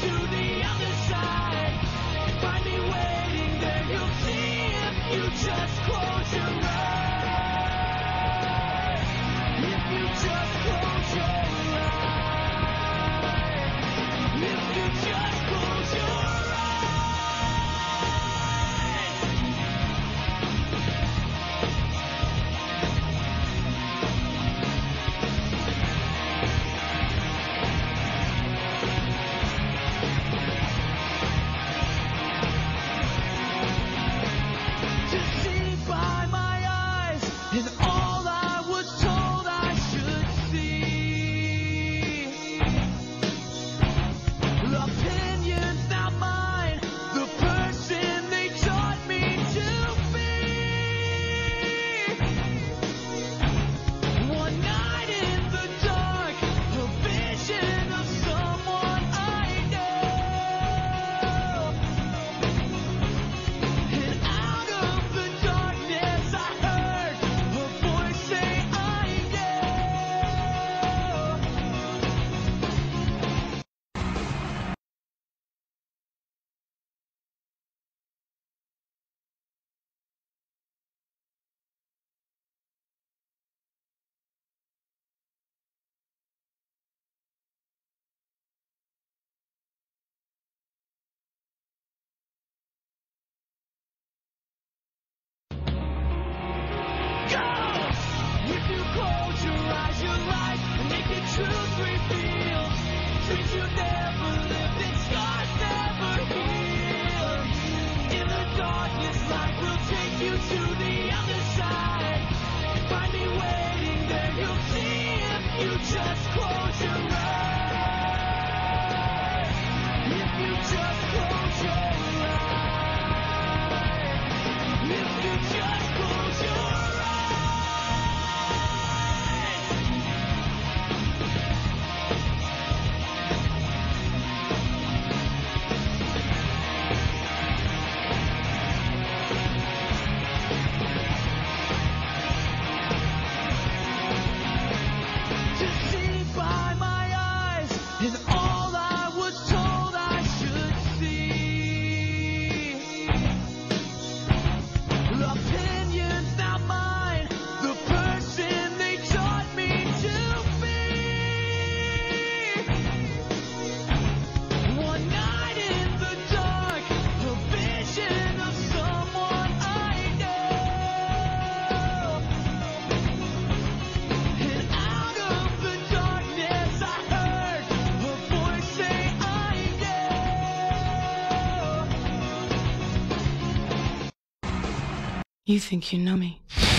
to the other side. Find me waiting there, you'll see if you just close your eyes. If you just close your eyes. If you just close your eyes. To see by my eyes is all I was told I should see. Opinions not mine, the person they taught me to be. One night in the dark, a vision of someone I know. And out of the darkness I heard a voice say I know. Caws! If you close your eyes, your life and naked truth reveals. Dreams you never lived and scars never healed. In the darkness, light will take you to the other side. Find me waiting there, you'll see if you just close your eyes. If you just close your eyes. If you just close your eyes. To see by my eyes is all I was told I should see. Opinions not mine, the person they taught me to be. One night in the dark, a vision of someone I know. And out of the darkness I heard a voice say I know. You think you know me.